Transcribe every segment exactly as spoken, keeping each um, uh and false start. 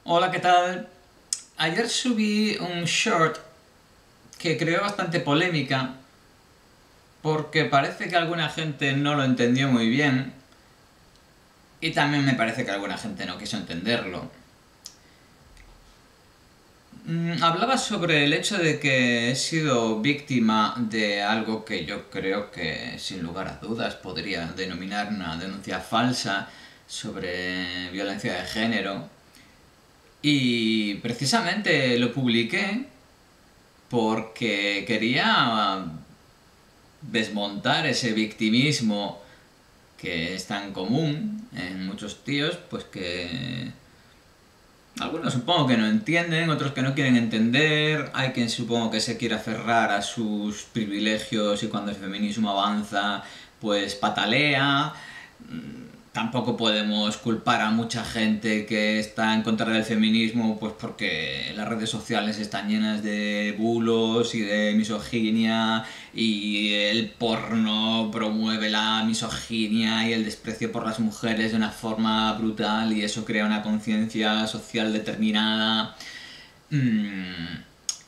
Hola, ¿qué tal? Ayer subí un short que creó bastante polémica porque parece que alguna gente no lo entendió muy bien y también me parece que alguna gente no quiso entenderlo. Mm, Hablaba sobre el hecho de que he sido víctima de algo que yo creo que sin lugar a dudas podría denominar una denuncia falsa sobre violencia de género y precisamente lo publiqué porque quería desmontar ese victimismo que es tan común en muchos tíos, pues que algunos supongo que no entienden, otros que no quieren entender, hay quien supongo que se quiere aferrar a sus privilegios y cuando el feminismo avanza, pues patalea. Tampoco podemos culpar a mucha gente que está en contra del feminismo, pues porque las redes sociales están llenas de bulos y de misoginia y el porno promueve la misoginia y el desprecio por las mujeres de una forma brutal y eso crea una conciencia social determinada. Mm,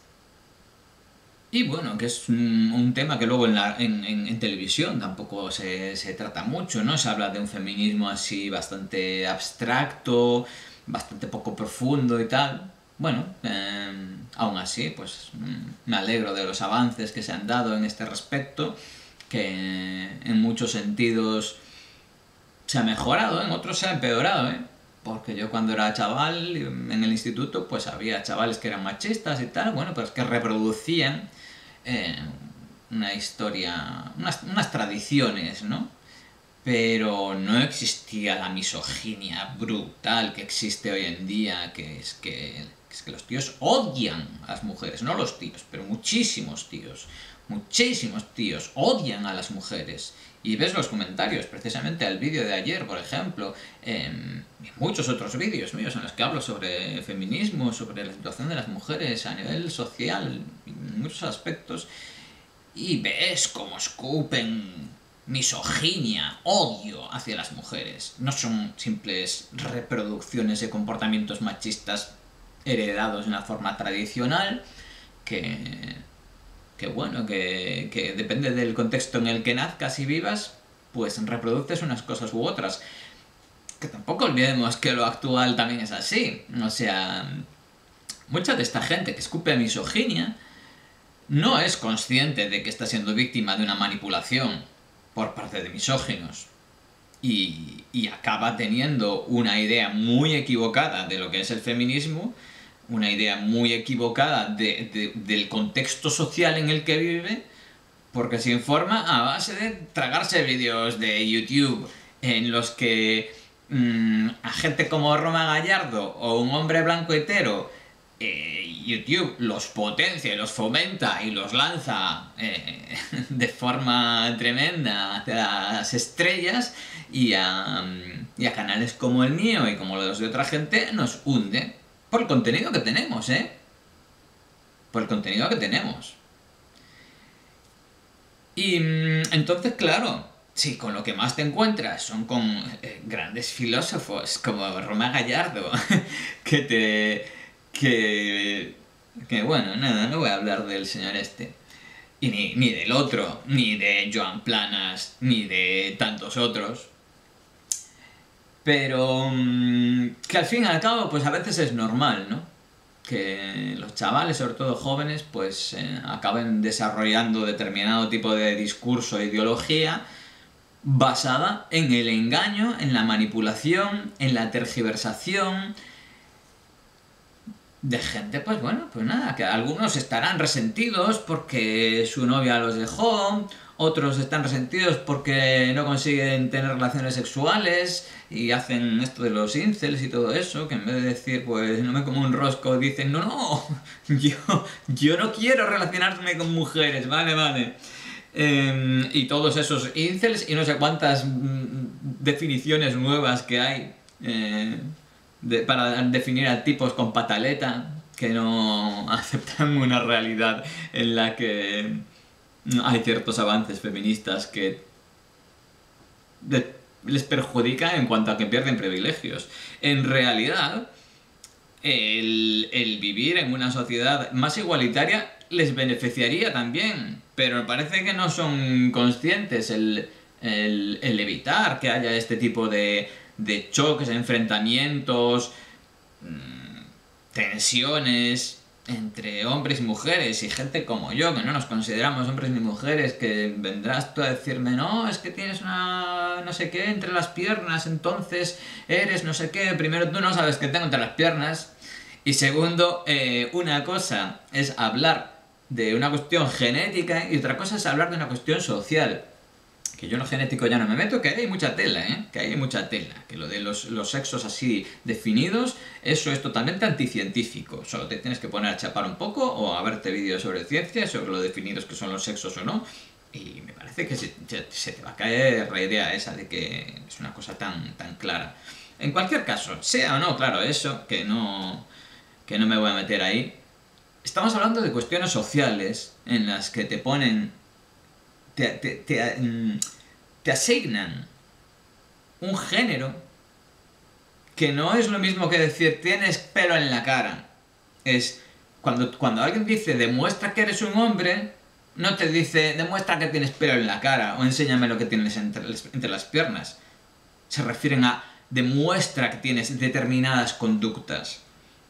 y bueno, que es un, un tema que luego en, la, en, en, en televisión tampoco se, se trata mucho, ¿no? Se habla de un feminismo así bastante abstracto, bastante poco profundo y tal. Bueno, eh, aún así, pues mm, me alegro de los avances que se han dado en este respecto, que en muchos sentidos se ha mejorado, en otros se ha empeorado, ¿eh? Porque yo cuando era chaval en el instituto, pues había chavales que eran machistas y tal, bueno, pero es que reproducían eh, una historia, unas, unas tradiciones, ¿no? Pero no existía la misoginia brutal que existe hoy en día, que es que, es que los tíos odian a las mujeres, no los tíos, pero muchísimos tíos, muchísimos tíos odian a las mujeres. Y ves los comentarios, precisamente al vídeo de ayer, por ejemplo, eh, y muchos otros vídeos míos en los que hablo sobre feminismo, sobre la situación de las mujeres a nivel social, en muchos aspectos, y ves cómo escupen misoginia, odio hacia las mujeres. No son simples reproducciones de comportamientos machistas heredados de una forma tradicional que, que bueno, que, que depende del contexto en el que nazcas y vivas, pues reproduces unas cosas u otras. Que tampoco olvidemos que lo actual también es así. O sea, mucha de esta gente que escupe misoginia no es consciente de que está siendo víctima de una manipulación por parte de misóginos y, y acaba teniendo una idea muy equivocada de lo que es el feminismo, una idea muy equivocada de, de, del contexto social en el que vive, porque se informa a base de tragarse vídeos de YouTube en los que mmm, a gente como Roma Gallardo o un hombre blanco hetero eh, YouTube los potencia y los fomenta y los lanza eh, de forma tremenda hacia las estrellas y a, y a canales como el mío y como los de otra gente nos hunde por el contenido que tenemos, ¿eh? Por el contenido que tenemos. Y entonces, claro, si con lo que más te encuentras son con eh, grandes filósofos como Roma Gallardo, que te... que... que bueno, nada, no voy a hablar del señor este. Y ni, ni del otro, ni de Joan Planas, ni de tantos otros. Pero mmm, que al fin y al cabo, pues a veces es normal, ¿no? Que los chavales, sobre todo jóvenes, pues eh, acaben desarrollando determinado tipo de discurso e ideología basada en el engaño, en la manipulación, en la tergiversación de gente, pues bueno, pues nada, que algunos estarán resentidos porque su novia los dejó, otros están resentidos porque no consiguen tener relaciones sexuales y hacen esto de los incels y todo eso, que en vez de decir, pues no me como un rosco, dicen, no, no, yo, yo no quiero relacionarme con mujeres, vale, vale. Eh, y todos esos incels y no sé cuántas mm, definiciones nuevas que hay eh, de, para definir a tipos con pataleta que no aceptan una realidad en la que hay ciertos avances feministas que les perjudican en cuanto a que pierden privilegios. En realidad, el, el vivir en una sociedad más igualitaria les beneficiaría también, pero me parece que no son conscientes el, el, el evitar que haya este tipo de, de choques, enfrentamientos, tensiones entre hombres y mujeres, y gente como yo, que no nos consideramos hombres ni mujeres, que vendrás tú a decirme, no, es que tienes una no sé qué entre las piernas, entonces eres no sé qué. Primero, tú no sabes qué tengo entre las piernas, y segundo, eh, una cosa es hablar de una cuestión genética y otra cosa es hablar de una cuestión social. Que yo en lo genético ya no me meto, que hay mucha tela, ¿eh? Que hay mucha tela. Que lo de los, los sexos así definidos, eso es totalmente anticientífico. Solo te tienes que poner a chapar un poco o a verte vídeos sobre ciencia, sobre lo definidos que son los sexos o no. Y me parece que se, se te va a caer la idea esa de que es una cosa tan, tan clara. En cualquier caso, sea o no claro eso, que no, que no me voy a meter ahí. Estamos hablando de cuestiones sociales en las que te ponen... Te, te, te, te asignan un género que no es lo mismo que decir tienes pelo en la cara. Es cuando, cuando alguien dice demuestra que eres un hombre, no te dice demuestra que tienes pelo en la cara o enséñame lo que tienes entre, entre las piernas. Se refieren a demuestra que tienes determinadas conductas.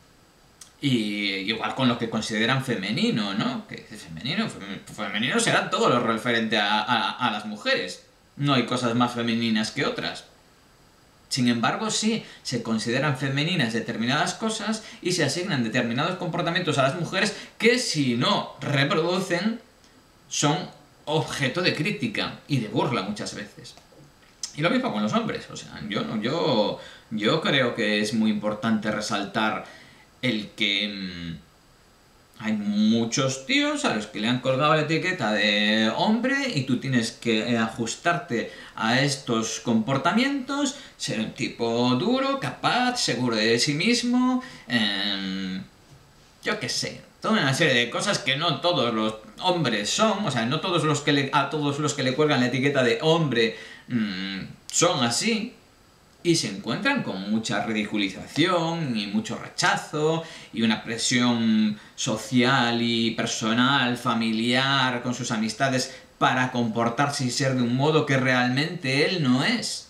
Y igual con lo que consideran femenino, ¿no? Que femenino, femenino será todo lo referente a, a, a las mujeres. No hay cosas más femeninas que otras. Sin embargo, sí, se consideran femeninas determinadas cosas y se asignan determinados comportamientos a las mujeres que si no reproducen son objeto de crítica y de burla muchas veces. Y lo mismo con los hombres. O sea, yo, yo, yo creo que es muy importante resaltar el que mmm, hay muchos tíos a los que le han colgado la etiqueta de hombre y tú tienes que ajustarte a estos comportamientos, ser un tipo duro, capaz, seguro de sí mismo, eh, yo qué sé, toda una serie de cosas que no todos los hombres son, o sea, no todos los que le, a todos los que le cuelgan la etiqueta de hombre mmm, son así. Y se encuentran con mucha ridiculización y mucho rechazo y una presión social y personal, familiar, con sus amistades para comportarse y ser de un modo que realmente él no es.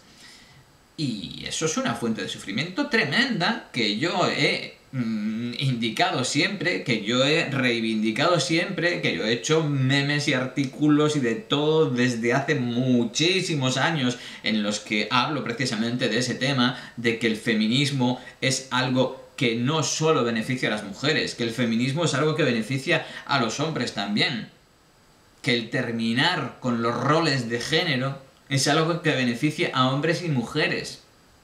Y eso es una fuente de sufrimiento tremenda que yo he mmm, indicado siempre, que yo he reivindicado siempre, que yo he hecho memes y artículos y de todo desde hace muchísimos años en los que hablo precisamente de ese tema, de que el feminismo es algo que no solo beneficia a las mujeres, que el feminismo es algo que beneficia a los hombres también, que el terminar con los roles de género es algo que beneficia a hombres y mujeres.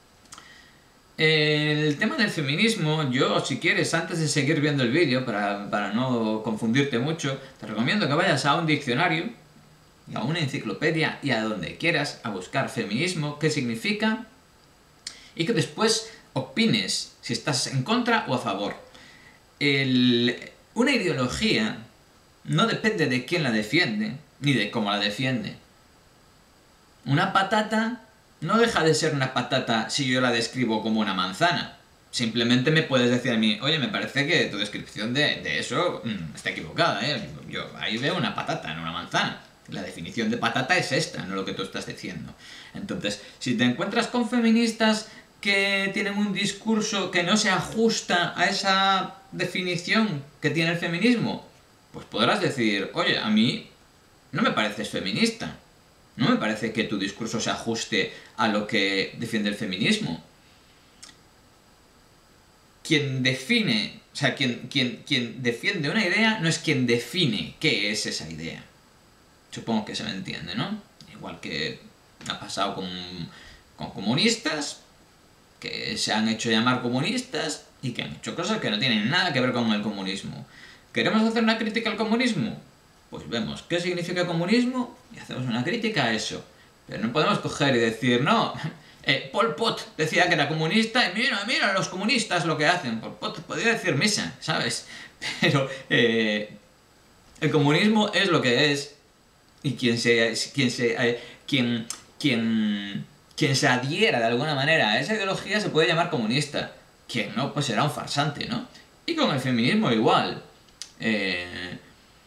El tema del feminismo, yo si quieres, antes de seguir viendo el vídeo, para, para no confundirte mucho, te recomiendo que vayas a un diccionario, y a una enciclopedia, y a donde quieras, a buscar feminismo, qué significa, y que después opines si estás en contra o a favor. El, una ideología no depende de quién la defiende, ni de cómo la defiende. Una patata no deja de ser una patata si yo la describo como una manzana. Simplemente me puedes decir a mí, oye, me parece que tu descripción de, de eso mmm, está equivocada, ¿eh? Yo ahí veo una patata, no una manzana. La definición de patata es esta, no lo que tú estás diciendo. Entonces, si te encuentras con feministas que tienen un discurso que no se ajusta a esa definición que tiene el feminismo, pues podrás decir, oye, a mí no me pareces feminista. No me parece que tu discurso se ajuste a lo que defiende el feminismo. Quien define, o sea, quien, quien, quien defiende una idea no es quien define qué es esa idea. Supongo que se me entiende, ¿no? Igual que ha pasado con, con comunistas, que se han hecho llamar comunistas y que han hecho cosas que no tienen nada que ver con el comunismo. ¿Queremos hacer una crítica al comunismo? Pues vemos qué significa comunismo y hacemos una crítica a eso. Pero no podemos coger y decir, no, eh, Pol Pot decía que era comunista y mira, mira los comunistas lo que hacen. Pol Pot podría decir misa, ¿sabes? Pero eh, el comunismo es lo que es y quien se, quien se, eh, quien, quien, quien se adhiera de alguna manera a esa ideología se puede llamar comunista. quien no, pues será un farsante, ¿no? Y con el feminismo igual. Eh,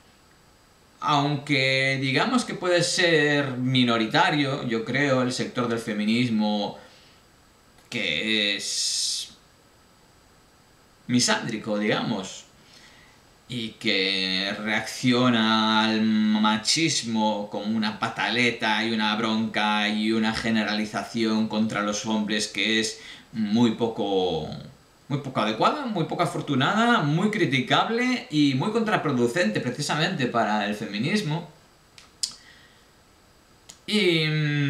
aunque digamos que puede ser minoritario, yo creo, el sector del feminismo que es misándrico, digamos, y que reacciona al machismo con una pataleta y una bronca y una generalización contra los hombres que es muy poco muy poco adecuada, muy poco afortunada, muy criticable y muy contraproducente precisamente para el feminismo. Y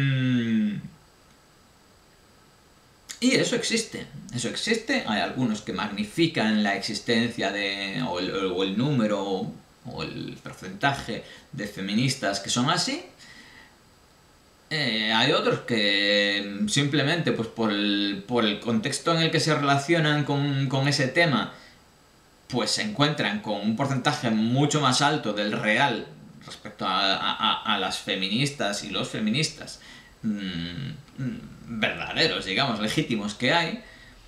Y eso existe, eso existe, hay algunos que magnifican la existencia de, o el, o el número, o el porcentaje de feministas que son así. Eh, hay otros que simplemente pues por el, por el contexto en el que se relacionan con, con ese tema, pues se encuentran con un porcentaje mucho más alto del real respecto a, a, a las feministas y los feministas mmm, verdaderos, digamos, legítimos que hay,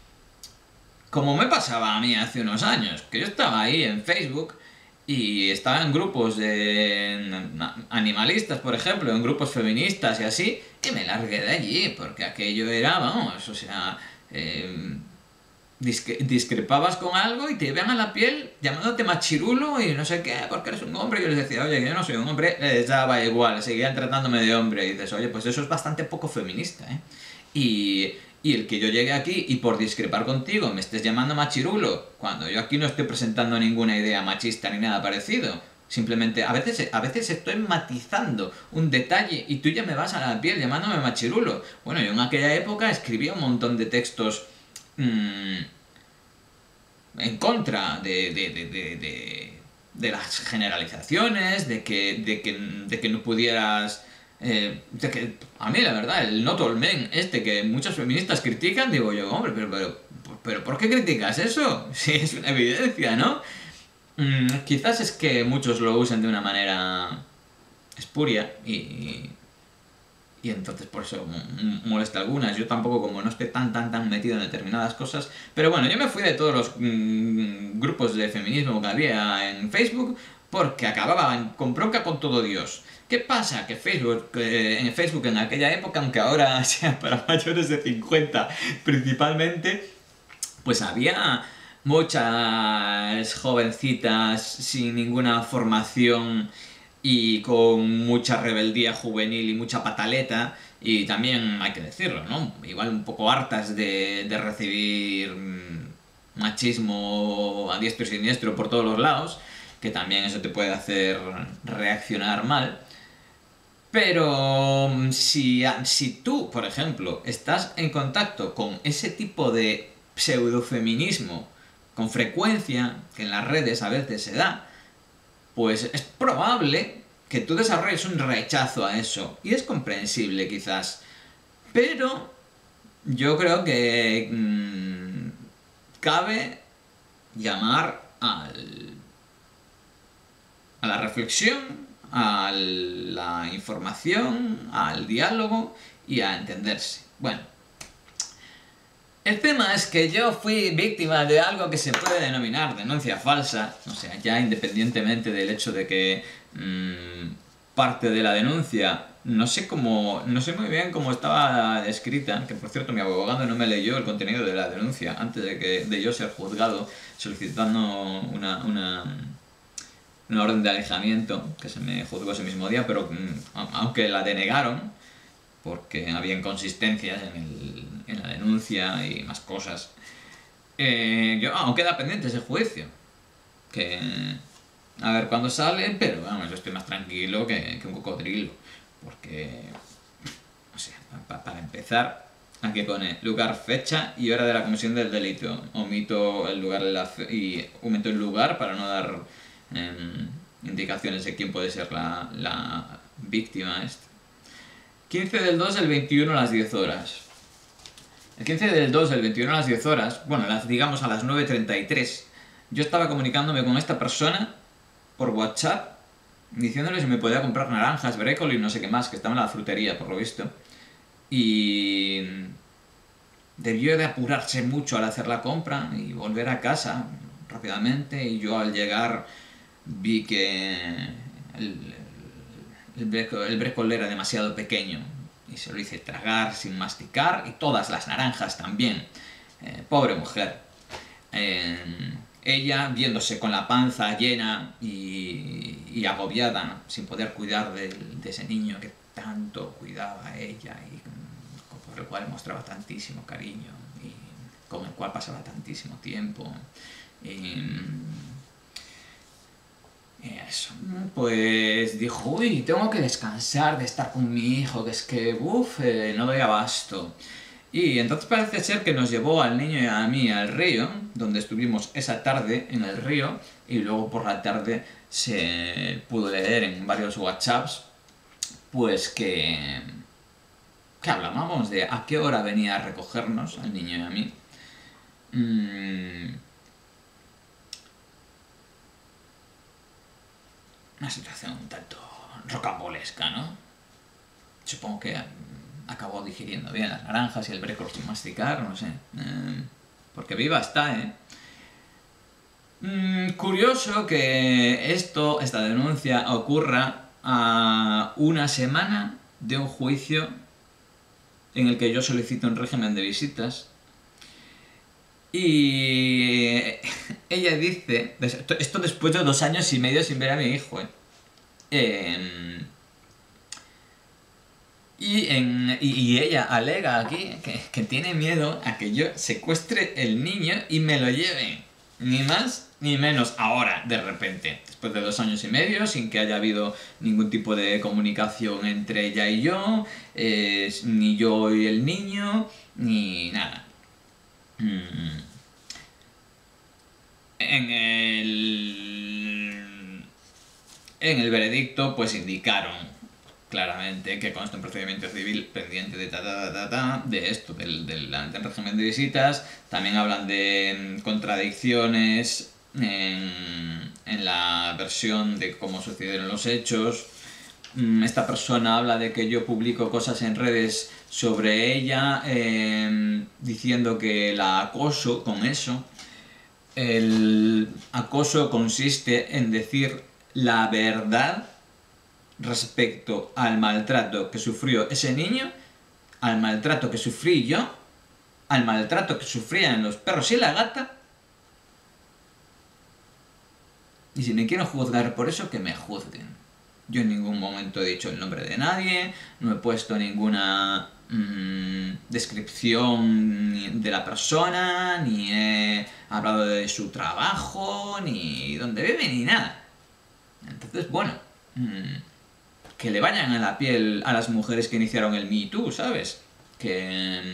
como me pasaba a mí hace unos años, que yo estaba ahí en Facebook y estaba en grupos de animalistas, por ejemplo, en grupos feministas y así, y me largué de allí, porque aquello era, vamos, o sea, eh, discre discrepabas con algo y te iban a la piel llamándote machirulo y no sé qué, porque eres un hombre, y yo les decía, oye, que yo no soy un hombre, les daba igual, seguían tratándome de hombre, y dices, oye, pues eso es bastante poco feminista, ¿eh? Y, y el que yo llegue aquí y por discrepar contigo me estés llamando machirulo, cuando yo aquí no estoy presentando ninguna idea machista ni nada parecido. Simplemente, a veces, a veces estoy matizando un detalle y tú ya me vas a la piel llamándome machirulo. Bueno, yo en aquella época escribía un montón de textos mmm, en contra de, de, de, de, de, de las generalizaciones, de que, de que, de que no pudieras... Eh, de que, a mí la verdad, el not all men este que muchos feministas critican, digo yo, hombre, pero, pero, pero ¿por qué criticas eso? Si es una evidencia, ¿no? Mm, quizás es que muchos lo usan de una manera espuria y, y entonces por eso molesta a algunas. Yo tampoco, como no estoy tan tan tan metido en determinadas cosas, pero bueno, yo me fui de todos los mmm, grupos de feminismo que había en Facebook porque acababan con bronca con todo Dios. ¿Qué pasa? Que Facebook, eh, en Facebook en aquella época, aunque ahora sea para mayores de cincuenta principalmente, pues había muchas jovencitas sin ninguna formación y con mucha rebeldía juvenil y mucha pataleta, y también hay que decirlo, ¿no? Igual un poco hartas de, de recibir machismo a diestro y siniestro por todos los lados, que también eso te puede hacer reaccionar mal. Pero si, si tú, por ejemplo, estás en contacto con ese tipo de pseudofeminismo con frecuencia, que en las redes a veces se da, pues es probable que tú desarrolles un rechazo a eso. Y es comprensible quizás. Pero yo creo que mmm, cabe llamar al, a la reflexión, a la información, al diálogo y a entenderse. Bueno, el tema es que yo fui víctima de algo que se puede denominar denuncia falsa, o sea, ya independientemente del hecho de que mmm, parte de la denuncia, no sé cómo, no sé muy bien cómo estaba escrita, que por cierto mi abogado no me leyó el contenido de la denuncia antes de, que, de yo ser juzgado solicitando una... una una orden de alejamiento, que se me juzgó ese mismo día, pero aunque la denegaron, porque había inconsistencias en, el, en la denuncia y más cosas, eh, yo, aún queda pendiente ese juicio, que a ver cuándo sale, pero vamos, yo estoy más tranquilo que, que un cocodrilo, porque, o sea, pa, para empezar, aquí pone lugar, fecha y hora de la comisión del delito, omito el lugar de la fe y omito el lugar para no dar Eh, indicaciones de quién puede ser la, la víctima esta. quince del dos del veintiuno a las diez horas. El quince del dos del veintiuno a las diez horas, bueno, las, digamos a las nueve treinta y tres, yo estaba comunicándome con esta persona por WhatsApp diciéndole si me podía comprar naranjas, brécoli y no sé qué más, que estaba en la frutería por lo visto. Y debió de apurarse mucho al hacer la compra y volver a casa rápidamente, y yo al llegar vi que el, el, brécol, el brécol era demasiado pequeño y se lo hice tragar sin masticar, y todas las naranjas también. Eh, pobre mujer. Eh, ella viéndose con la panza llena y, y agobiada, sin poder cuidar de, de ese niño que tanto cuidaba a ella y por el cual mostraba tantísimo cariño y con el cual pasaba tantísimo tiempo. Y, y eso, pues dijo, uy, tengo que descansar de estar con mi hijo, que es que, uff, eh, no doy abasto. Y entonces parece ser que nos llevó al niño y a mí al río, donde estuvimos esa tarde en el río, y luego por la tarde se pudo leer en varios WhatsApps, pues que, que hablábamos de a qué hora venía a recogernos al niño y a mí. Mm, una situación un tanto rocambolesca, ¿no? Supongo que acabó digiriendo bien las naranjas y el brécol sin masticar, no sé. Eh, porque viva está, ¿eh? Mm, curioso que esto, esta denuncia, ocurra a una semana de un juicio en el que yo solicito un régimen de visitas. Y ella dice, esto después de dos años y medio sin ver a mi hijo, ¿eh? Eh, Y, en, y, y ella alega aquí que, que tiene miedo a que yo secuestre el niño y me lo lleve. Ni más ni menos ahora, de repente. Después de dos años y medio, sin que haya habido ningún tipo de comunicación entre ella y yo, eh, ni yo y el niño, ni nada. Mm. En el... En el veredicto, pues indicaron claramente que consta un procedimiento civil pendiente de ta, ta, ta, ta, de esto, del, del, del régimen de visitas. También hablan de contradicciones en, en la versión de cómo sucedieron los hechos. Esta persona habla de que yo publico cosas en redes sobre ella, eh, diciendo que la acoso con eso. El acoso consiste en decir la verdad respecto al maltrato que sufrió ese niño, al maltrato que sufrí yo, al maltrato que sufrían los perros y la gata. Y si me quieren juzgar por eso, que me juzguen. Yo en ningún momento he dicho el nombre de nadie, no he puesto ninguna mmm, descripción de la persona, ni he hablado de su trabajo, ni dónde vive, ni nada. Entonces, bueno, mmm, que le vayan a la piel a las mujeres que iniciaron el Me Too, ¿sabes? Que,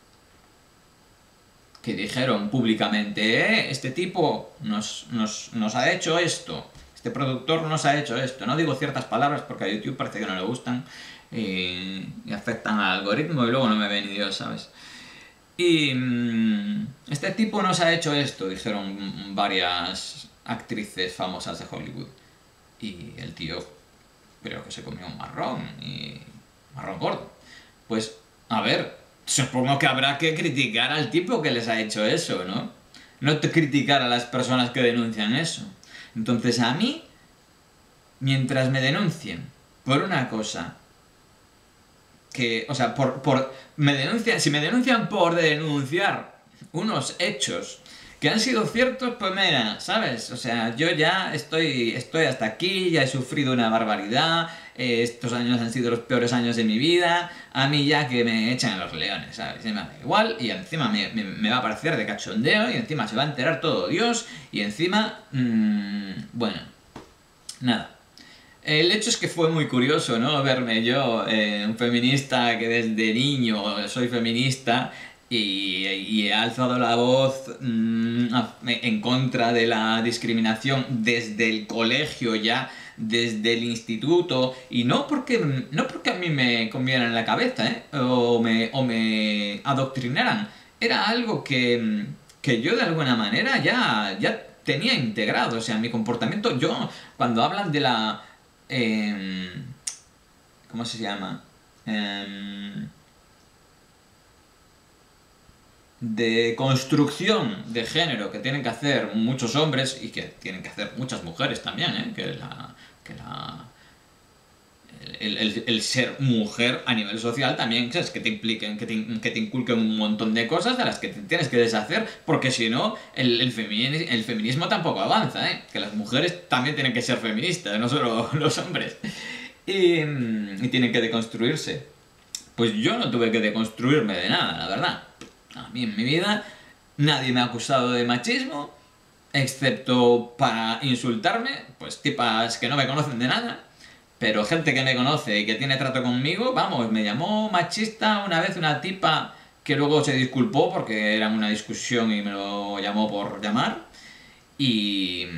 que dijeron públicamente, eh, este tipo nos, nos, nos ha hecho esto, este productor nos ha hecho esto. No digo ciertas palabras porque a YouTube parece que no le gustan y, y afectan al algoritmo y luego no me ve ni Dios, ¿sabes? Y mmm, este tipo nos ha hecho esto, dijeron varias actrices famosas de Hollywood. Y el tío creo que se comió un marrón, y marrón gordo. Pues, a ver, supongo que habrá que criticar al tipo que les ha hecho eso, ¿no? No te criticar a las personas que denuncian eso. Entonces a mí, mientras me denuncien por una cosa que, o sea, por, por me denuncian, si me denuncian por denunciar unos hechos que han sido ciertos, pues mira, ¿sabes? O sea, yo ya estoy, estoy hasta aquí, ya he sufrido una barbaridad, eh, estos años han sido los peores años de mi vida, a mí ya que me echan a los leones, ¿sabes? Y me da igual, y encima me, me, me va a parecer de cachondeo, y encima se va a enterar todo Dios, y encima, mmm, bueno, nada. El hecho es que fue muy curioso, ¿no? Verme yo, eh, un feminista que desde niño soy feminista, y, y he alzado la voz mmm, en contra de la discriminación desde el colegio ya, desde el instituto, y no porque, no porque a mí me comieran en la cabeza, ¿eh? o, me, o me adoctrinaran. Era algo que, que yo de alguna manera ya, ya tenía integrado. O sea, mi comportamiento, yo, cuando hablan de la... Eh, ¿cómo se llama? Eh, de construcción de género que tienen que hacer muchos hombres y que tienen que hacer muchas mujeres también, ¿eh? que la, que la el, el, el ser mujer a nivel social también, ¿sabes? Que te impliquen, que te, que te inculquen un montón de cosas de las que te tienes que deshacer, porque si no, el, el, feminismo, el feminismo tampoco avanza, ¿eh? Que las mujeres también tienen que ser feministas, no solo los hombres. Y, y tienen que deconstruirse. Pues yo no tuve que deconstruirme de nada, la verdad. A mí en mi vida nadie me ha acusado de machismo, excepto para insultarme, pues tipas que no me conocen de nada. Pero gente que me conoce y que tiene trato conmigo, vamos, me llamó machista una vez una tipa que luego se disculpó porque era una discusión y me lo llamó por llamar. Y...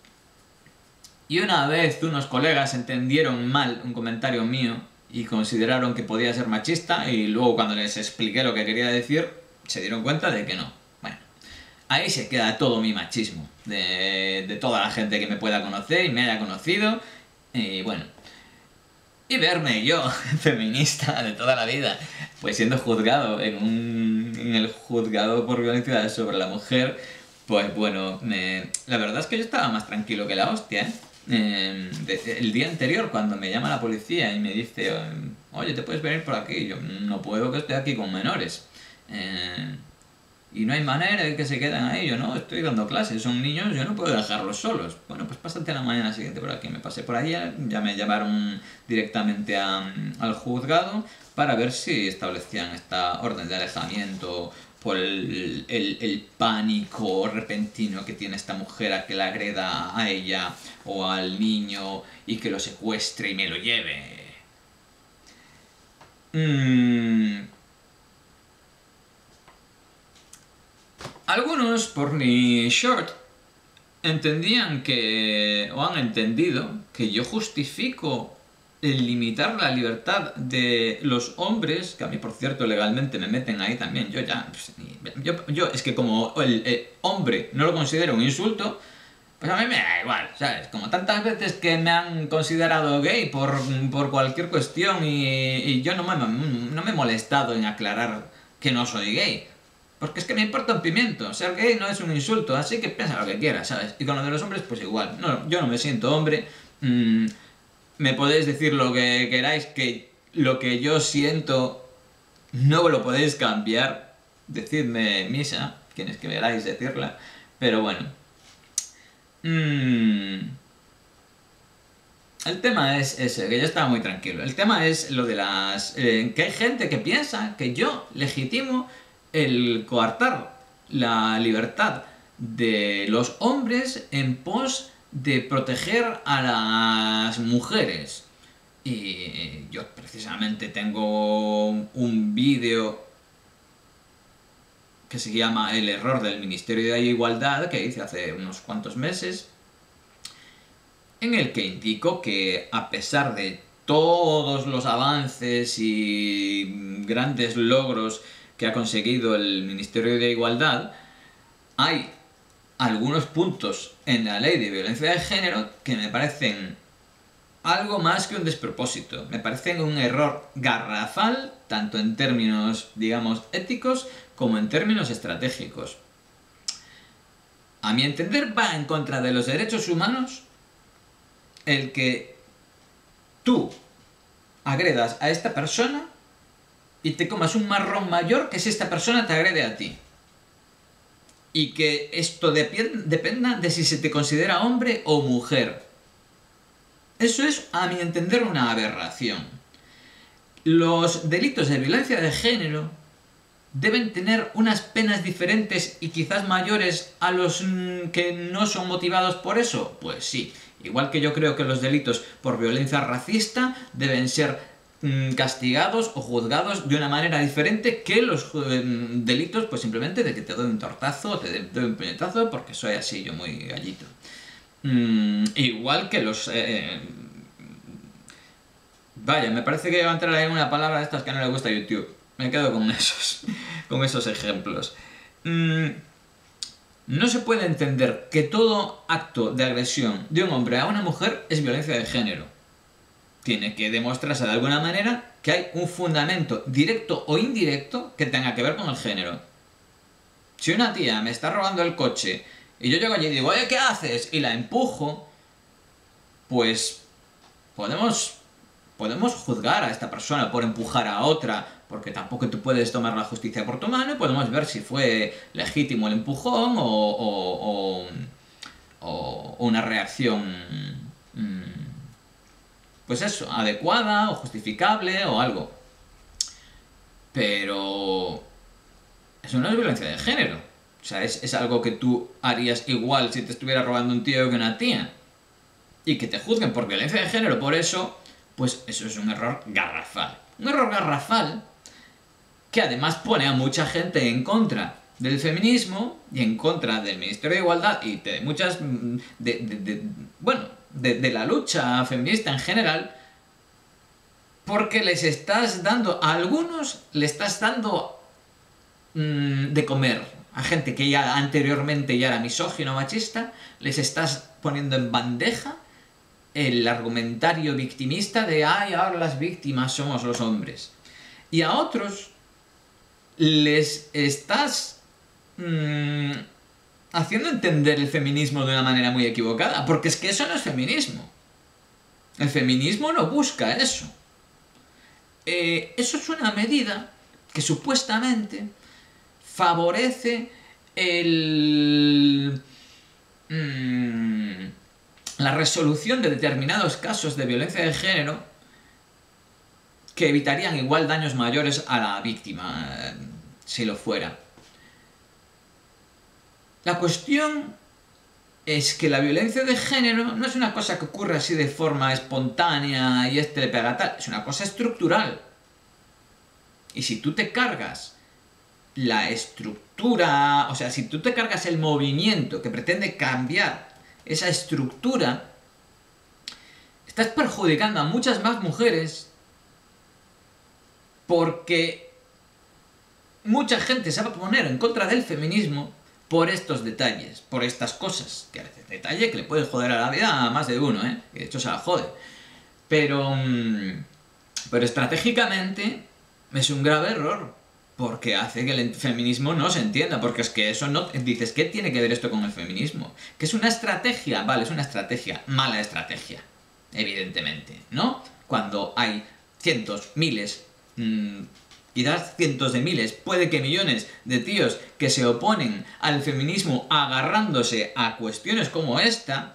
Y una vez unos colegas entendieron mal un comentario mío y consideraron que podía ser machista, y luego cuando les expliqué lo que quería decir, se dieron cuenta de que no. Bueno, ahí se queda todo mi machismo, de, de toda la gente que me pueda conocer y me haya conocido, y bueno... Y verme yo, feminista de toda la vida, pues siendo juzgado en, un, en el juzgado por violencia sobre la mujer, pues bueno, me, la verdad es que yo estaba más tranquilo que la hostia, ¿eh? Eh, de, el día anterior, cuando me llama la policía y me dice, oye, ¿te puedes venir por aquí? Y yo, no puedo, que estoy aquí con menores. Eh, y no hay manera de que se queden ahí. Yo, no, estoy dando clases, son niños, yo no puedo dejarlos solos. Bueno, pues pásate la mañana siguiente por aquí. Me pasé por allí, ya me llamaron directamente a, al juzgado para ver si establecían esta orden de alejamiento por el, el, el pánico repentino que tiene esta mujer a que la agreda a ella o al niño y que lo secuestre y me lo lleve. Mm. Algunos, por mi short, entendían que, o han entendido, que yo justifico el limitar la libertad de los hombres, que a mí, por cierto, legalmente me meten ahí también. Yo ya, pues, yo, yo es que como el, el hombre no lo considero un insulto, pues a mí me da igual, ¿sabes? Como tantas veces que me han considerado gay por, por cualquier cuestión y, y yo no me, no me he molestado en aclarar que no soy gay. Porque es que me importa un pimiento, ser gay no es un insulto, así que piensa lo que quieras, ¿sabes? Y con lo de los hombres, pues igual. No, yo no me siento hombre, mmm, me podéis decir lo que queráis, que lo que yo siento no lo podéis cambiar. Decidme misa, quienes que queráis decirla, pero bueno. Mmm... El tema es ese, que yo estaba muy tranquilo. El tema es lo de las... Eh, que hay gente que piensa que yo legitimo el coartar la libertad de los hombres en pos de proteger a las mujeres. Y yo precisamente tengo un vídeo que se llama El error del Ministerio de Igualdad, que hice hace unos cuantos meses, en el que indico que a pesar de todos los avances y grandes logros que ha conseguido el Ministerio de Igualdad, hay algunos puntos en la ley de violencia de género que me parecen algo más que un despropósito. Me parecen un error garrafal, tanto en términos, digamos, éticos, como en términos estratégicos. A mi entender, va en contra de los derechos humanos el que tú agredas a esta persona y te comas un marrón mayor que si esta persona te agrede a ti. Y que esto dependa de si se te considera hombre o mujer. Eso es, a mi entender, una aberración. Los delitos de violencia de género deben tener unas penas diferentes y quizás mayores a los que no son motivados por eso. Pues sí, igual que yo creo que los delitos por violencia racista deben ser castigados o juzgados de una manera diferente que los eh, delitos, pues simplemente de que te doy un tortazo o te doy un puñetazo porque soy así, yo muy gallito. Mm, igual que los... Eh, vaya, me parece que voy a entrar ahí en una palabra de estas que no le gusta a YouTube. Me quedo con esos, con esos ejemplos. Mm, no se puede entender que todo acto de agresión de un hombre a una mujer es violencia de género. Tiene que demostrarse de alguna manera que hay un fundamento directo o indirecto que tenga que ver con el género. Si una tía me está robando el coche y yo llego allí y digo, oye, ¿qué haces? Y la empujo, pues podemos, podemos juzgar a esta persona por empujar a otra, porque tampoco tú puedes tomar la justicia por tu mano, y podemos ver si fue legítimo el empujón o, o, o, o una reacción, mmm, pues eso, adecuada o justificable o algo. Pero eso no es violencia de género. O sea, es, es algo que tú harías igual si te estuviera robando un tío que una tía. Y que te juzguen por violencia de género por eso, pues eso es un error garrafal. Un error garrafal que además pone a mucha gente en contra del feminismo y en contra del Ministerio de Igualdad y de muchas... de, de, de, bueno, de, de la lucha feminista en general, porque les estás dando, a algunos le estás dando mmm, de comer a gente que ya anteriormente ya era misógino o machista, les estás poniendo en bandeja el argumentario victimista de ay, ahora las víctimas somos los hombres. Y a otros les estás mmm, haciendo entender el feminismo de una manera muy equivocada, porque es que eso no es feminismo. El feminismo no busca eso. Eh, eso es una medida que supuestamente favorece el, mmm, la resolución de determinados casos de violencia de género que evitarían igual daños mayores a la víctima, eh, si lo fuera. La cuestión es que la violencia de género no es una cosa que ocurre así de forma espontánea y este le pega tal, es una cosa estructural. Y si tú te cargas la estructura, o sea, si tú te cargas el movimiento que pretende cambiar esa estructura, estás perjudicando a muchas más mujeres porque mucha gente se va a poner en contra del feminismo por estos detalles, por estas cosas, que a veces detalle que le puede joder a la vida a más de uno, ¿eh? Que de hecho se la jode. Pero, pero estratégicamente es un grave error, porque hace que el feminismo no se entienda, porque es que eso no... Dices, ¿qué tiene que ver esto con el feminismo? Que es una estrategia, vale, es una estrategia, mala estrategia, evidentemente, ¿no? Cuando hay cientos, miles... Mmm, quizás cientos de miles, puede que millones de tíos que se oponen al feminismo agarrándose a cuestiones como esta,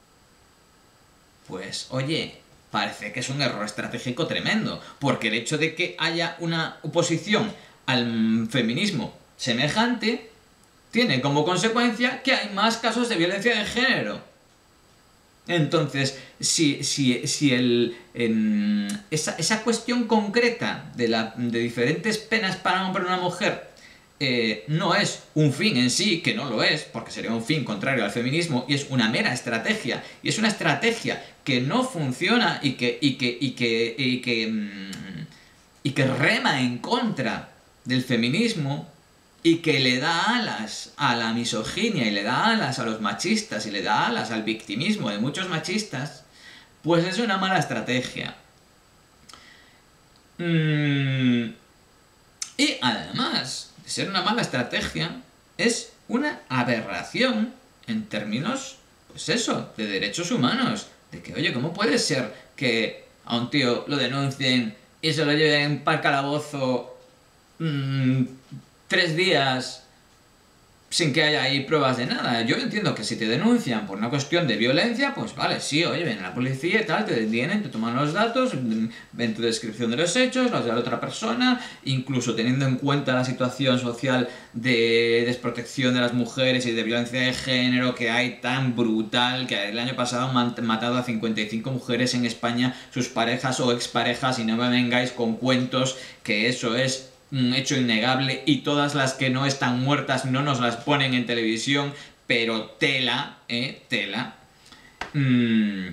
pues oye, parece que es un error estratégico tremendo, porque el hecho de que haya una oposición al feminismo semejante tiene como consecuencia que hay más casos de violencia de género. Entonces, si, si, si el, en, esa, esa cuestión concreta de, la, de diferentes penas para un hombre y una mujer eh, no es un fin en sí, que no lo es, porque sería un fin contrario al feminismo, y es una mera estrategia, y es una estrategia que no funciona y que, y que, y que, y que, y que rema en contra del feminismo, y que le da alas a la misoginia y le da alas a los machistas y le da alas al victimismo de muchos machistas, pues es una mala estrategia. Mm, y además de ser una mala estrategia, es una aberración en términos, pues eso, de derechos humanos. De que, oye, ¿cómo puede ser que a un tío lo denuncien y se lo lleven para el calabozo mmm, tres días sin que haya ahí pruebas de nada? Yo entiendo que si te denuncian por una cuestión de violencia, pues vale, sí, oye, viene la policía y tal, te detienen, te toman los datos, ven tu descripción de los hechos, los de la otra persona, incluso teniendo en cuenta la situación social de desprotección de las mujeres y de violencia de género que hay tan brutal, que el año pasado han matado a cincuenta y cinco mujeres en España, sus parejas o exparejas, y no me vengáis con cuentos que eso es un hecho innegable y todas las que no están muertas no nos las ponen en televisión, pero tela, eh, tela. Mm.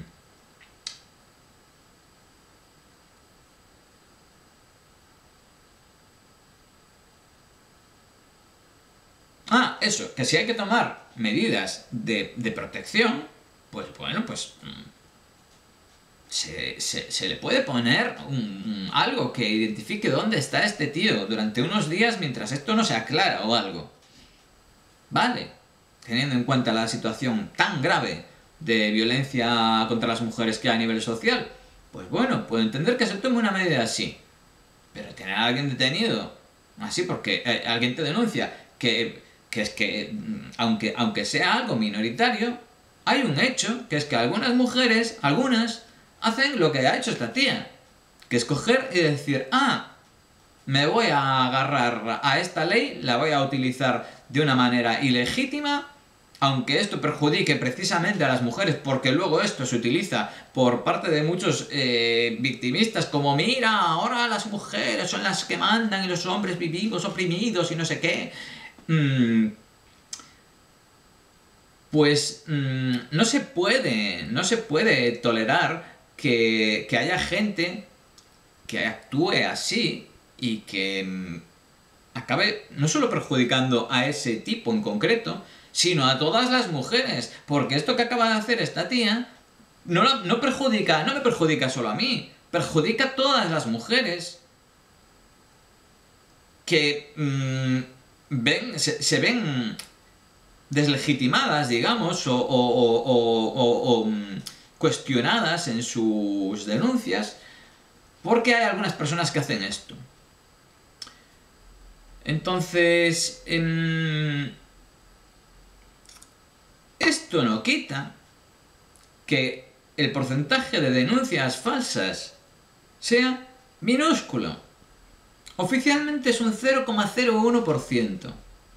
Ah, eso, que si hay que tomar medidas de, de protección, pues bueno, pues... Mm. Se, se, se le puede poner un, un, algo que identifique dónde está este tío durante unos días mientras esto no se aclara o algo. Vale, teniendo en cuenta la situación tan grave de violencia contra las mujeres que hay a nivel social, pues bueno, puedo entender que se tome una medida así. Pero tener a alguien detenido, así porque eh, alguien te denuncia, que, que es que, mm, aunque, aunque sea algo minoritario, hay un hecho, que es que algunas mujeres, algunas, hacen lo que ha hecho esta tía, que es coger y decir, ah, me voy a agarrar a esta ley, la voy a utilizar de una manera ilegítima, aunque esto perjudique precisamente a las mujeres, porque luego esto se utiliza por parte de muchos eh, victimistas como, mira, ahora las mujeres son las que mandan y los hombres vivimos oprimidos y no sé qué. Mm, pues mm, no se puede, no se puede tolerar que, que haya gente que actúe así y que mm, acabe no solo perjudicando a ese tipo en concreto, sino a todas las mujeres, porque esto que acaba de hacer esta tía no, la- no perjudica, no me perjudica solo a mí, perjudica a todas las mujeres que mm, ven, se, se ven deslegitimadas, digamos, o, o- o- o- o- o, mm, cuestionadas en sus denuncias, porque hay algunas personas que hacen esto. Entonces, em, esto no quita que el porcentaje de denuncias falsas sea minúsculo. Oficialmente es un cero coma cero uno por ciento.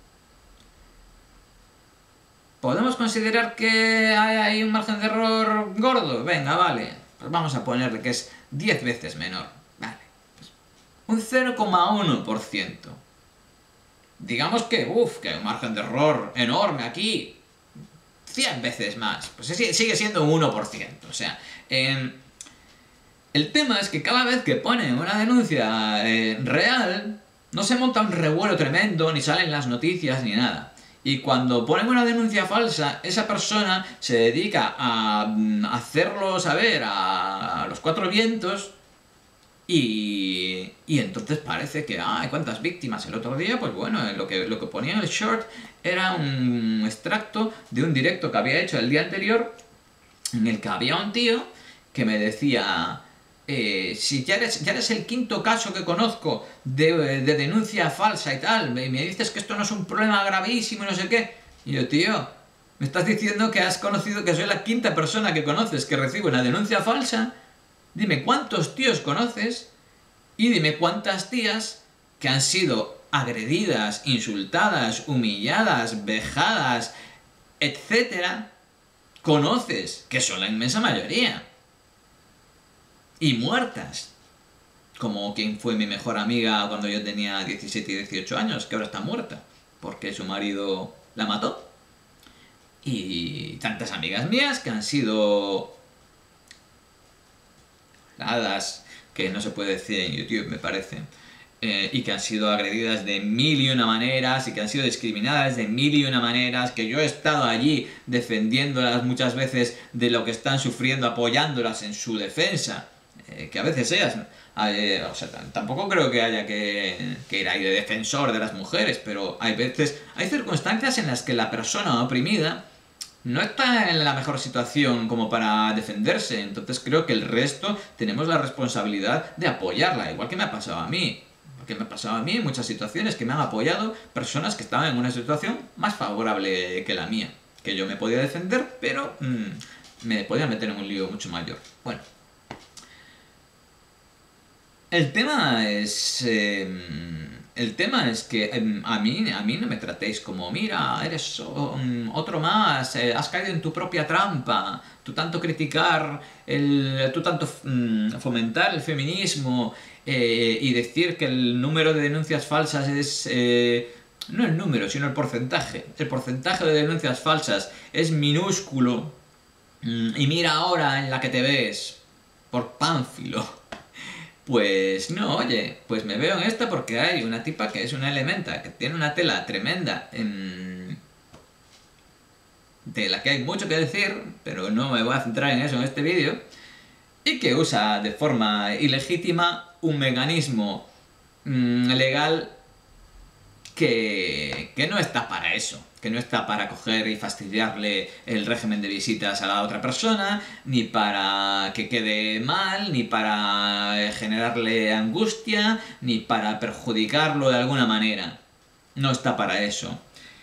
¿Podemos considerar que hay ahí un margen de error gordo? Venga, vale. Pues vamos a ponerle que es diez veces menor. Vale. Pues un cero coma uno por ciento. Digamos que, uff, que hay un margen de error enorme aquí. cien veces más. Pues sigue siendo un uno por ciento. O sea, eh, el tema es que cada vez que ponen una denuncia eh, real, no se monta un revuelo tremendo, ni salen las noticias, ni nada. Y cuando ponen una denuncia falsa, esa persona se dedica a mm, hacerlo saber a los cuatro vientos y, y entonces parece que, ay, ¿cuántas víctimas? El otro día, pues bueno, lo que, lo que ponía en el short era un extracto de un directo que había hecho el día anterior en el que había un tío que me decía, eh, si ya eres, ya eres el quinto caso que conozco de, de denuncia falsa y tal, me, me dices que esto no es un problema gravísimo y no sé qué. Y yo, tío, me estás diciendo que has conocido, que soy la quinta persona que conoces que recibe una denuncia falsa. Dime cuántos tíos conoces y dime cuántas tías que han sido agredidas, insultadas, humilladas, vejadas, etcétera, conoces, que son la inmensa mayoría. Y muertas. Como quien fue mi mejor amiga cuando yo tenía diecisiete y dieciocho años, que ahora está muerta, porque su marido la mató. Y tantas amigas mías que han sido hadas, que no se puede decir en YouTube, me parece, eh, y que han sido agredidas de mil y una maneras, y que han sido discriminadas de mil y una maneras, que yo he estado allí defendiéndolas muchas veces de lo que están sufriendo, apoyándolas en su defensa, eh, que a veces ellas... eh, o sea, tampoco creo que haya que, que ir ahí de defensor de las mujeres, pero hay veces, hay circunstancias en las que la persona oprimida no está en la mejor situación como para defenderse, entonces creo que el resto tenemos la responsabilidad de apoyarla, igual que me ha pasado a mí. Porque me ha pasado a mí en muchas situaciones que me han apoyado personas que estaban en una situación más favorable que la mía. Que yo me podía defender, pero mmm, me podía meter en un lío mucho mayor. Bueno. El tema es... Eh, el tema es que eh, a, mí, a mí no me tratéis como, mira, eres um, otro más, eh, has caído en tu propia trampa, tú tanto criticar, el, tú tanto mm, fomentar el feminismo eh, y decir que el número de denuncias falsas es... Eh, no el número, sino el porcentaje. El porcentaje de denuncias falsas es minúsculo. Mm, y mira ahora en la que te ves, por Pánfilo. Pues no, oye, pues me veo en esta porque hay una tipa que es una elementa, que tiene una tela tremenda, en... de la que hay mucho que decir, pero no me voy a centrar en eso en este vídeo, y que usa de forma ilegítima un mecanismo mmm, legal que, que no está para eso, que no está para coger y fastidiarle el régimen de visitas a la otra persona, ni para que quede mal, ni para generarle angustia, ni para perjudicarlo de alguna manera. No está para eso.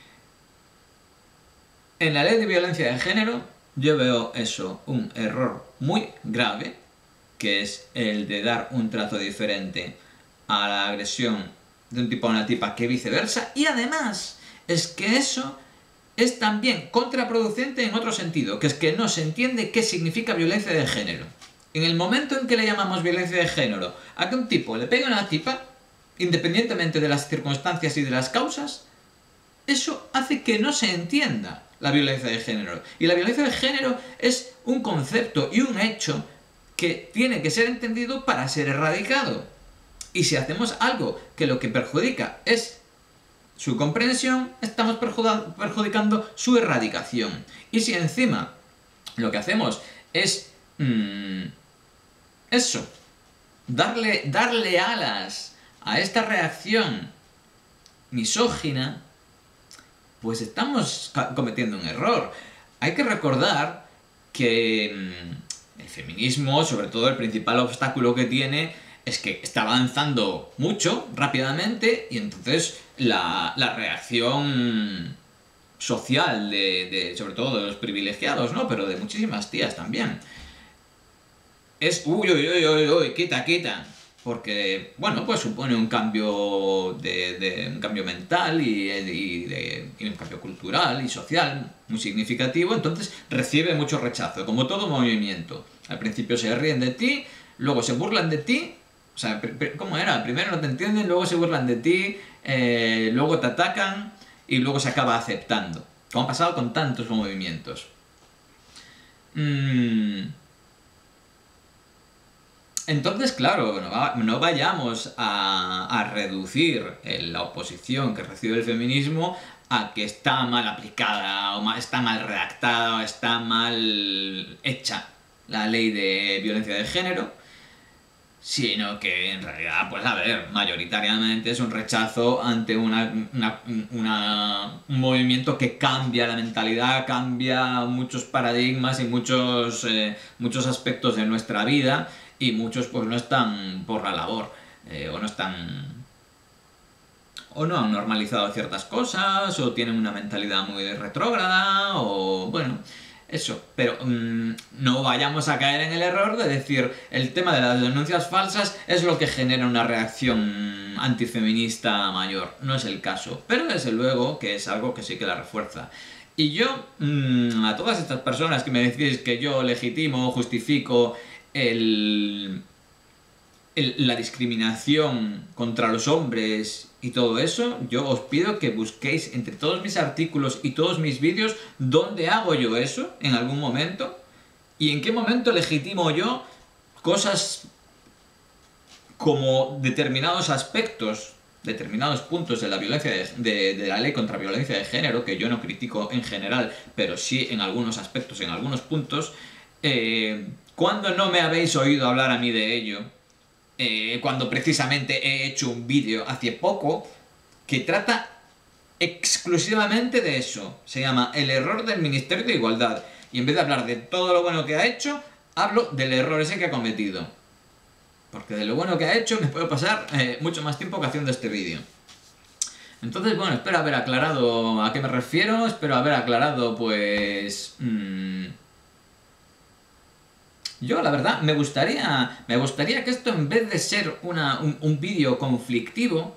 En la ley de violencia de género yo veo eso, un error muy grave, que es el de dar un trato diferente a la agresión de un tipo a una tipa que viceversa, y además es que eso es también contraproducente en otro sentido, que es que no se entiende qué significa violencia de género. En el momento en que le llamamos violencia de género a que un tipo le pegue a una tipa, independientemente de las circunstancias y de las causas, eso hace que no se entienda la violencia de género. Y la violencia de género es un concepto y un hecho que tiene que ser entendido para ser erradicado. Y si hacemos algo que lo que perjudica es su comprensión, estamos perjudicando su erradicación. Y si encima lo que hacemos es mmm, eso, darle, darle alas a esta reacción misógina, pues estamos cometiendo un error. Hay que recordar que mmm, el feminismo, sobre todo el principal obstáculo que tiene, es que está avanzando mucho, rápidamente, y entonces la, la reacción social, de, de, sobre todo de los privilegiados, ¿no? Pero de muchísimas tías también, es uy, uy, uy, uy, uy, quita, quita. Porque, bueno, pues supone un cambio de, de un cambio mental y, y, de, y un cambio cultural y social muy significativo, entonces recibe mucho rechazo, como todo movimiento. Al principio se ríen de ti, luego se burlan de ti. O sea, ¿cómo era? Primero no te entienden, luego se burlan de ti, eh, luego te atacan y luego se acaba aceptando. Como ha pasado con tantos movimientos. Mm. Entonces, claro, no, va, no vayamos a, a reducir la oposición que recibe el feminismo a que está mal aplicada, o mal, está mal redactada, o está mal hecha la ley de violencia de género, sino que en realidad, pues a ver, mayoritariamente es un rechazo ante una, una, una, un movimiento que cambia la mentalidad, cambia muchos paradigmas y muchos, eh, muchos aspectos de nuestra vida, y muchos pues no están por la labor, eh, o no están... o no han normalizado ciertas cosas, o tienen una mentalidad muy retrógrada, o bueno... Eso, pero mmm, no vayamos a caer en el error de decir el tema de las denuncias falsas es lo que genera una reacción antifeminista mayor. No es el caso, pero desde luego que es algo que sí que la refuerza. Y yo, mmm, a todas estas personas que me decís que yo legitimo o justifico el, el, la discriminación contra los hombres y todo eso, yo os pido que busquéis entre todos mis artículos y todos mis vídeos dónde hago yo eso en algún momento y en qué momento legitimo yo cosas como determinados aspectos, determinados puntos de la violencia de, de, de la ley contra violencia de género, que yo no critico en general, pero sí en algunos aspectos, en algunos puntos. Eh, ¿Cuándo no me habéis oído hablar a mí de ello? Eh, cuando precisamente he hecho un vídeo hace poco que trata exclusivamente de eso. Se llama El error del Ministerio de Igualdad. Y en vez de hablar de todo lo bueno que ha hecho, hablo del error ese que ha cometido. Porque de lo bueno que ha hecho me puedo pasar eh, mucho más tiempo que haciendo este vídeo. Entonces, bueno, espero haber aclarado a qué me refiero. Espero haber aclarado, pues... Mmm, Yo, la verdad, me gustaría, me gustaría que esto, en vez de ser una, un, un vídeo conflictivo,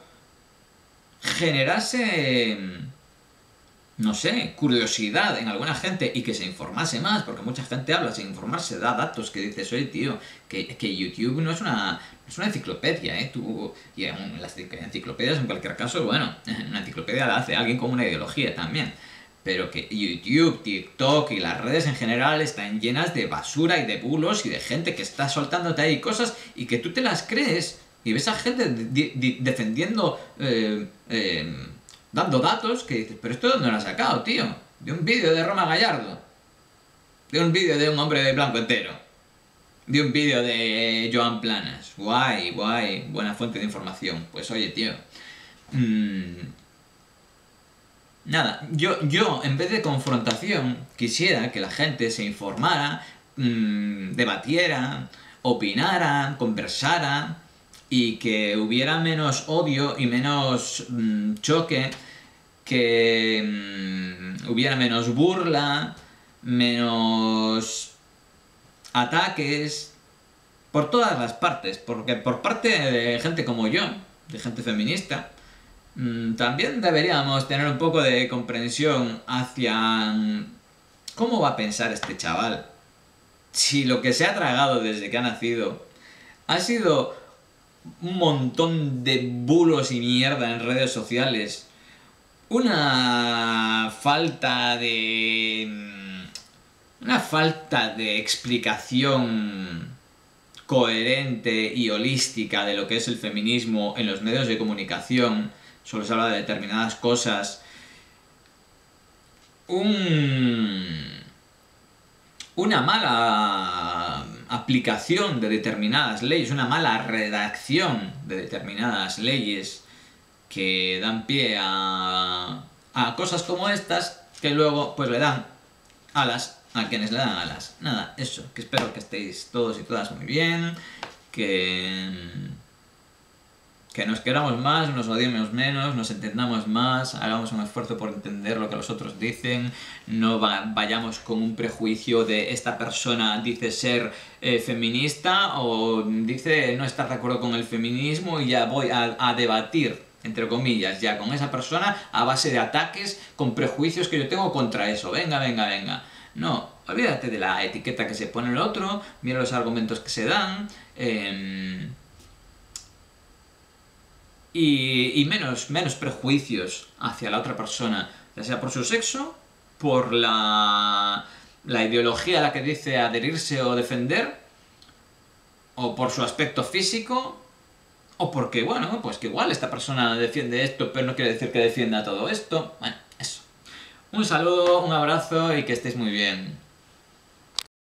generase, no sé, curiosidad en alguna gente y que se informase más, porque mucha gente habla sin informarse, da datos que dices, oye, tío, que, que YouTube no es una, no es una enciclopedia, ¿eh? Tú, y en las enciclopedias, en cualquier caso, bueno, una enciclopedia la hace alguien con una ideología también. Pero que YouTube, TikTok y las redes en general están llenas de basura y de bulos y de gente que está soltándote ahí cosas y que tú te las crees y ves a gente de de defendiendo, eh, eh, dando datos que dices, pero ¿esto de dónde lo has sacado, tío? De un vídeo de Roma Gallardo, de un vídeo de un hombre blanco entero, de un vídeo de Joan Planas. Guay, guay, buena fuente de información. Pues oye, tío... Mmm, Nada, yo, yo en vez de confrontación quisiera que la gente se informara, mmm, debatiera, opinara, conversara y que hubiera menos odio y menos mmm, choque, que mmm, hubiera menos burla, menos ataques, por todas las partes, porque por parte de gente como yo, de gente feminista, también deberíamos tener un poco de comprensión hacia cómo va a pensar este chaval. Si lo que se ha tragado desde que ha nacido ha sido un montón de bulos y mierda en redes sociales, una falta de... una falta de explicación coherente y holística de lo que es el feminismo en los medios de comunicación, solo se habla de determinadas cosas, un... una mala aplicación de determinadas leyes, una mala redacción de determinadas leyes que dan pie a, a cosas como estas que luego pues le dan alas a quienes le dan alas. Nada, eso, que espero que estéis todos y todas muy bien, que... que nos queramos más, nos odiemos menos, nos entendamos más, hagamos un esfuerzo por entender lo que los otros dicen, no va, vayamos con un prejuicio de esta persona dice ser eh, feminista o dice no estar de acuerdo con el feminismo y ya voy a, a debatir, entre comillas, ya con esa persona a base de ataques con prejuicios que yo tengo contra eso. Venga, venga, venga. No, olvídate de la etiqueta que se pone el otro, mira los argumentos que se dan, eh, y, y menos, menos prejuicios hacia la otra persona, ya sea por su sexo, por la, la ideología a la que dice adherirse o defender, o por su aspecto físico, o porque, bueno, pues que igual esta persona defiende esto, pero no quiere decir que defienda todo esto. Bueno, eso. Un saludo, un abrazo y que estéis muy bien.